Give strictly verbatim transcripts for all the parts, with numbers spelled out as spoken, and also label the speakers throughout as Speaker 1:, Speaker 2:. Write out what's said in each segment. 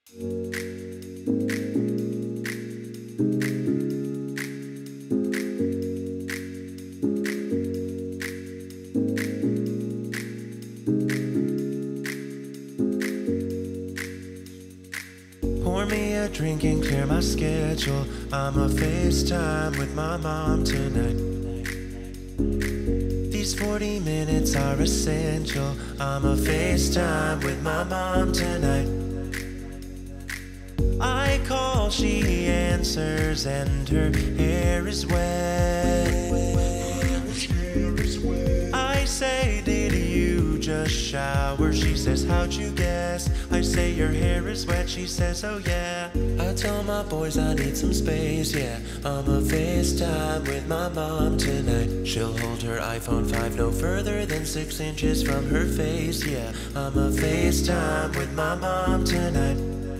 Speaker 1: Pour me a drink and clear my schedule. I'ma FaceTime with my mom tonight. These forty minutes are essential. I'ma FaceTime with my mom tonight. I call, she answers, and her hair is wet. I say, did you just shower? She says, how'd you guess? I say, your hair is wet. She says, oh yeah. I tell my boys I need some space, yeah. I'ma FaceTime with my mom tonight. She'll hold her iPhone five no further than six inches from her face, yeah. I'ma FaceTime with my mom tonight.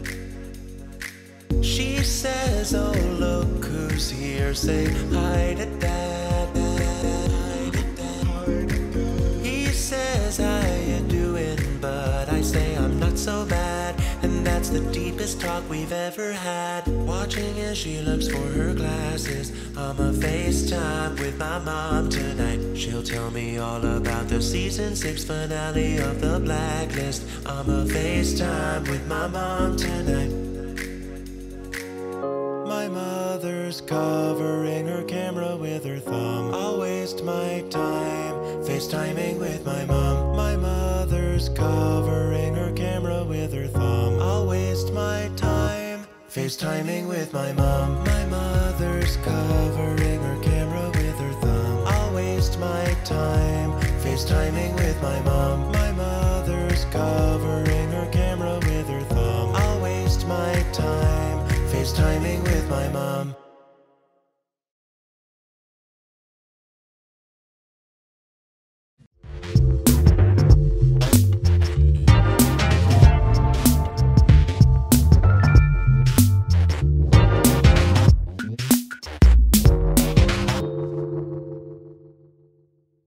Speaker 1: She says, oh look who's here. Say hi to dad. He says, how you doing? But I say I'm not so bad. And that's the deepest talk we've ever had. Watching as she looks for her glasses. I'ma FaceTime with my mom tonight. She'll tell me all about the season six finale of the Blacklist. I'ma FaceTime with my mom tonight. My mother's covering her camera with her thumb. I'll waste my time FaceTiming with my mom. My mother's covering her camera with her thumb. I'll waste my time FaceTiming with my mom. My mother's covering her camera with her thumb. I'll waste my time FaceTiming with my mom. My mother's covering her camera with her thumb. I'll waste my time FaceTiming with my mom.